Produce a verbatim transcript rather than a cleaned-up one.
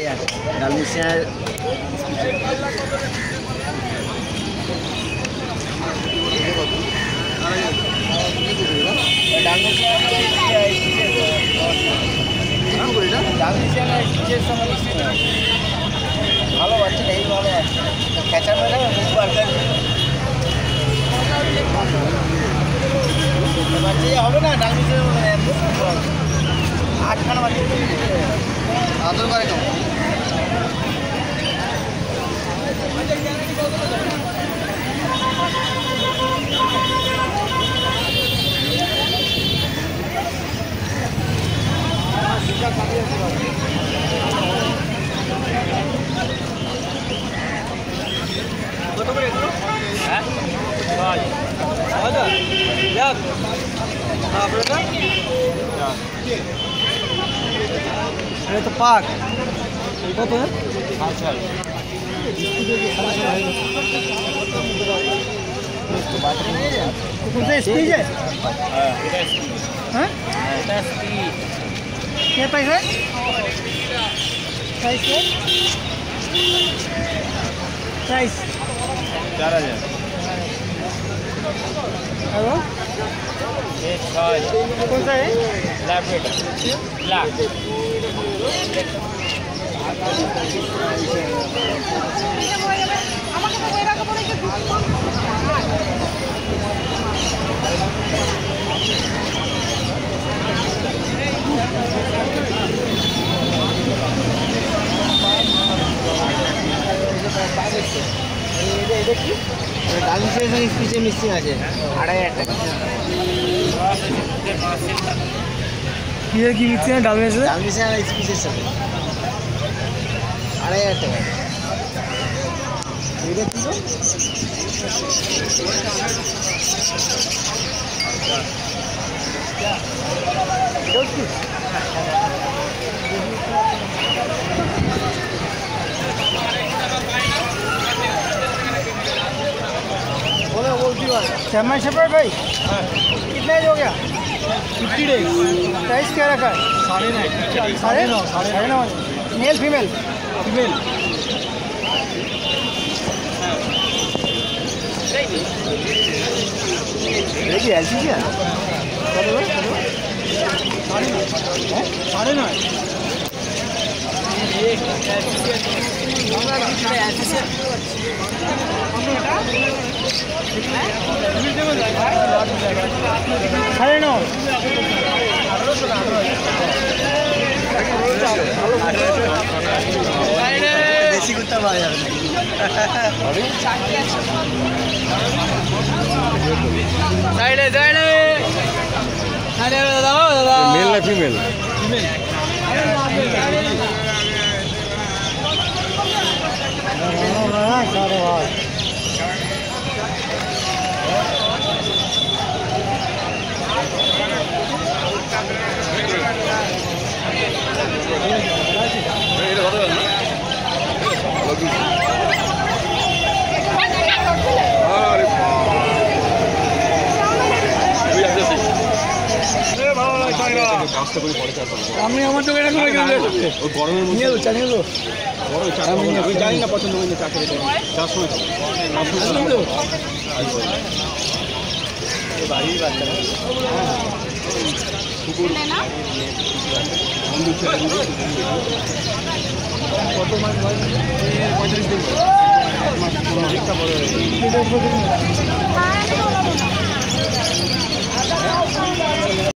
ডালমিশিয়ার ভালো বাচ্চা এই ভালো খেঁচা মেরে বাচ্চা হবে না ডালমিশিয়ার আটখানা বাচ্চা আদর করে কেমন কত করে এগুলো? হ্যাঁ ছয় হাজার যাক আপনারা এটা তো পাক কত আচ্ছা स्पीड है हाँ क्या प्राइस है प्राइस है प्राइस चार हजार हेलो ये कौन सा है ब्लैक ब्लैक ডালমিশিয়ার স্পিচে মিক্সিং আছে আড়াই হাজার টাকা কি কি মিক্সিং আছে ডালমিশিয়ার ডালমিশিয়ার স্পিচের সাথে আড়াই হাজার টাকা এটা কি তো शर्मा शेफर्ड भाई कितना एज हो गया फिफ्टी डेज प्राइस क्या रखा है साढ़े नौ साढ़े नौ साढ़े नौ मेल फीमेल फीमेल देखिए ऐसी क्या साढ़े नौ साढ़े नौ देसी कुत्ता पाया जाए साइड साइड मेल ना फीमेल फीमेल আমি আমার তো এটা করে গেলে ওই গরমের মধ্যে নিয়ে চা নিয়ে তো বড় চা আমি জানি না পছন্দ হয়নি চা খেতে চা সময় তো এই বাড়ির বাচ্চা কুকুর না কত মাস হয় পঁয়ত্রিশ দিন মাস একটা বড় হয়ে